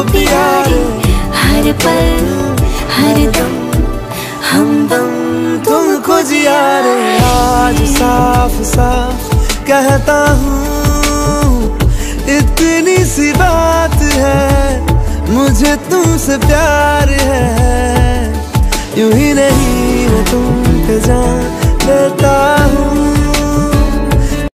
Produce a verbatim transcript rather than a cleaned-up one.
पिया रे, हर पल हर दम हमदम तुमको जिया रे। आज साफ साफ कहता हूँ, इतनी सी बात है, मुझे तुमसे प्यार है। यूं ही नहीं